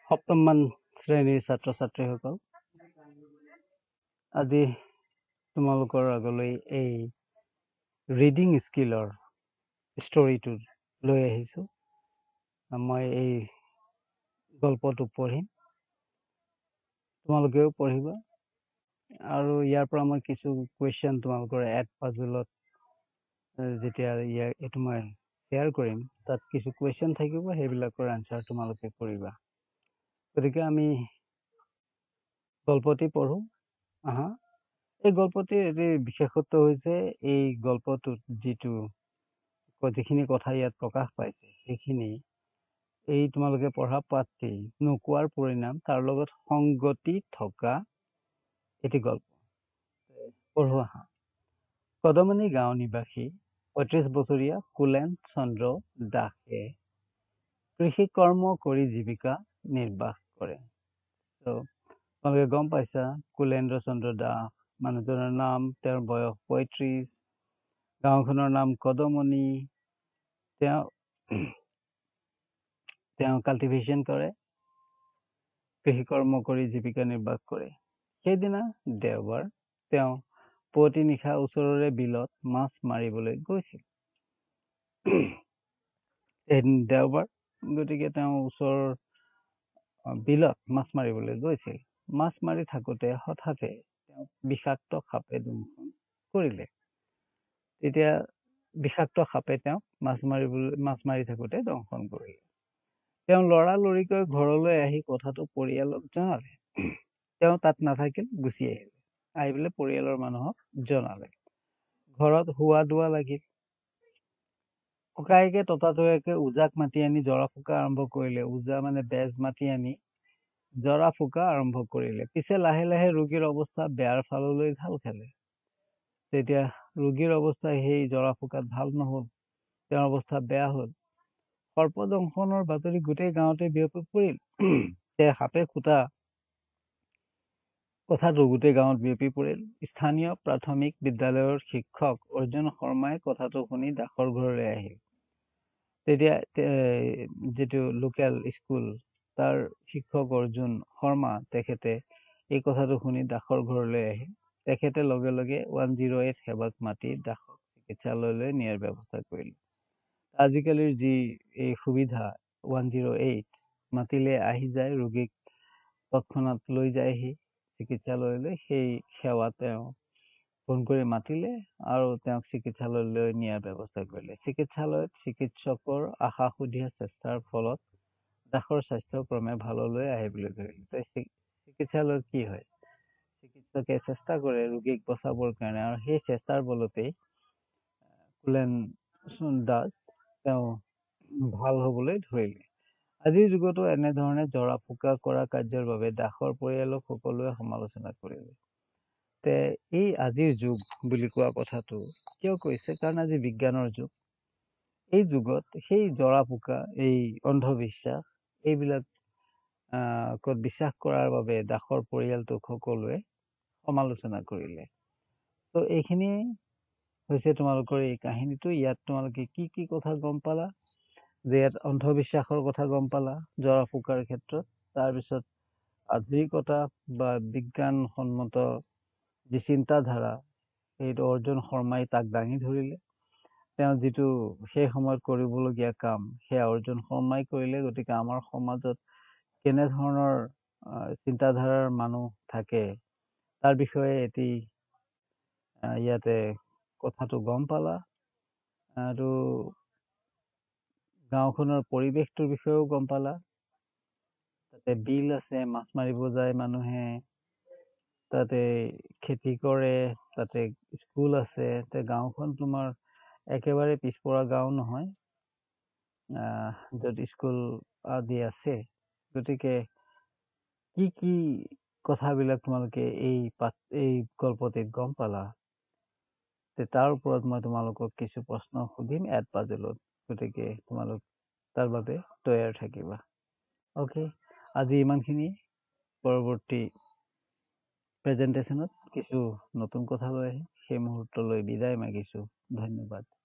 সপ্তমমান শ্ৰেণীৰ ছাত্ৰ ছাত্ৰীসকল, আজি তোমালোকৰ আগলৈ এই ৰিডিং স্কিলৰ ষ্টৰিটো লৈ আহিছোঁ। মই এই গল্পটো পঢ়িম, তোমালোকেও পঢ়িবা আৰু ইয়াৰ পৰা মই কিছু কুৱেশ্যন তোমালোকৰ এড পাজলত যেতিয়া এইটো মই শ্বেয়াৰ কৰিম, তাত কিছু কুৱেশ্যন থাকিব, সেইবিলাকৰ আনচাৰ তোমালোকে কৰিবা। গতিকে আমি গল্পটি পঢ়ো। আহা, এই গল্পটিৰ এটি বিশেষত্ব হৈছে এই গল্পটোত যিখিনি কথা ইয়াত প্ৰকাশ পাইছে সেইখিনি এই তোমালোকে পঢ়া পাঠটি নোকোৱাৰ পৰিণাম, তাৰ লগত সংগতি থকা এটি গল্প। পঢ়ো আহা। কদমনি গাঁও নিবাসী ৩৫ বছৰীয়া কুলেন চন্দ্ৰ দাসে কৃষি কৰ্ম কৰি জীৱিকা নিৰ্বাহ কৰে। তোমালোকে গম পাইছা, কুলেন্দ্ৰ চন্দ্ৰ দাস মানুহজনৰ নাম, তেওঁৰ বয়স ৩৫, গাঁওখনৰ নাম কদমনি। তেওঁ কাল্টিভেশ্যন কৰে, কৃষি কৰ্ম কৰি জীৱিকা নিৰ্বাহ কৰে। সেইদিনা দেওবাৰ, তেওঁ পুৱতি নিশা ওচৰৰে বিলত মাছ মাৰিবলৈ গৈছিল। এদিন দেওবাৰ, গতিকে তেওঁ ওচৰৰ বিলত মাছ মাৰিবলৈ গৈছিল। মাছ মাৰি থাকোঁতে হঠাতে তেওঁ বিষাক্ত সাপে দংশন কৰিলে। তেতিয়া বিষাক্ত সাপে তেওঁক মাছ মাৰি থাকোঁতে দংশন কৰিলে। তেওঁ লৰালৰিকৈ ঘৰলৈ আহি কথাটো পৰিয়ালক জনালে। তেওঁ তাত নাথাকিল, গুচি আহিলে। আহি পেলাই পৰিয়ালৰ মানুহক জনালে। ঘৰত হোৱা দোৱা লাগিল। ককায়েকে ততাতৈয়াকে ওজাক মাতি আনি জৰা ফুকা আৰম্ভ কৰিলে। ওজা মানে বেজ মাতি আনি জৰা ফুকা আৰম্ভ কৰিলে। পিছে লাহে লাহে ৰোগীৰ অৱস্থা বেয়াৰ ফাললৈ ঢাল খালে। তেতিয়া ৰোগীৰ অৱস্থা সেই জৰা ফুকাত ভাল নহল, তেওঁৰ অৱস্থা বেয়া হ'ল। সৰ্পদংশনৰ বাতৰি গোটেই গাঁৱতে বিয়পি পৰিল। সাপে খুটা কথাটো গোটেই গাঁৱত বিয়পি পৰিল। স্থানীয় প্ৰাথমিক বিদ্যালয়ৰ শিক্ষক অৰ্জুন শৰ্মাই কথাটো শুনি দাসৰ ঘৰলৈ আহিল। তেতিয়া যিটো লোকেল স্কুল, তাৰ শিক্ষক অৰ্জুন শৰ্মা, তেখেতে এই কথাটো শুনি দাসৰ ঘৰলৈ আহিল। তেখেতে লগে লগে 108 সেৱাক মাতি দাসক চিকিৎসালয়লৈ নিয়াৰ ব্যৱস্থা কৰিলে। আজিকালিৰ যি এই সুবিধা 108 মাতিলে আহি যায়, ৰোগীক তৎক্ষণাত লৈ যায়হি চিকিৎসালয়লৈ। সেই সেৱা তেওঁ ফোন কৰি মাতিলে আৰু তেওঁক চিকিৎসালয়লৈ নিয়াৰ ব্যৱস্থা কৰিলে। চিকিৎসালয়ত চিকিৎসকৰ আশা সুধিয়া চেষ্টাৰ ফলত দাসৰ স্বাস্থ্য ক্ৰমে ভাললৈ আহিবলৈ ধৰিলে। চিকিৎসালয়ত কি হয়, চিকিৎসকে চেষ্টা কৰে ৰোগীক বচাবৰ কাৰণে, আৰু সেই চেষ্টাৰ বলতেই কুলেন দাস তেওঁ ভাল হবলৈ ধৰিলে। আজিৰ যুগতো এনেধৰণে জৰা ফুকা কৰা কাৰ্যৰ বাবে দাসৰ পৰিয়ালক সকলোৱে সমালোচনা কৰিলে। এই আজিৰ যুগ বুলি কোৱা কথাটো কিয় কৈছে? কাৰণ আজি বিজ্ঞানৰ যুগ। এই যুগত সেই জৰা ফুকা, এই অন্ধবিশ্বাস, এইবিলাক বিশ্বাস কৰাৰ বাবে দাসৰ পৰিয়ালটোক সকলোৱে সমালোচনা কৰিলে। এইখিনি হৈছে তোমালোকৰ এই কাহিনীটো। ইয়াত তোমালোকে কি কি কথা গম পালা? যে ইয়াত অন্ধবিশ্বাসৰ কথা গম পালা জৰা ফুকাৰ ক্ষেত্ৰত। তাৰপিছত আধুনিকতা বা বিজ্ঞানসন্মত যি চিন্তাধাৰা, সেইটো অৰ্জুন শৰ্মাই তাক দাঙি ধৰিলে। তেওঁ যিটো সেই সময়ত কৰিবলগীয়া কাম, সেয়া অৰ্জুন শৰ্মাই কৰিলে। গতিকে আমাৰ সমাজত কেনেধৰণৰ চিন্তাধাৰাৰ মানুহ থাকে তাৰ বিষয়ে এটি ইয়াতে কথাটো গম পালা। আৰু গাঁওখনৰ পৰিৱেশটোৰ বিষয়েও গম পালা। তাতে বিল আছে, মাছ মাৰিব যায় মানুহে, তাতে খেতি কৰে, তাতে স্কুল আছে। গাঁওখন তোমাৰ একেবাৰে পিছপৰা গাঁও নহয়, য'ত স্কুল আদি আছে। গতিকে কি কি কথাবিলাক তোমালোকে এই গল্পটিত গম পালা, তাৰ ওপৰত মই তোমালোকক কিছু প্ৰশ্ন সুধিম এড পাজলত। গতিকে তোমালোক তাৰ বাবে তৈয়াৰ থাকিবা। অ'কে, আজি ইমানখিনি। পৰৱৰ্তী প্ৰেজেণ্টেশ্যনত কিছু নতুন কথা লৈ আহিম। সেই মুহূৰ্তলৈ বিদায় মাগিছোঁ। ধন্যবাদ।